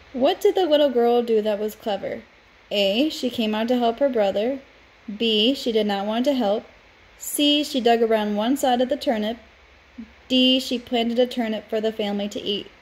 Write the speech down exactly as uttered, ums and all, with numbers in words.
What did the little girl do that was clever? A. She came out to help her brother. B. She did not want to help. C. She dug around one side of the turnip. D. She planted a turnip for the family to eat.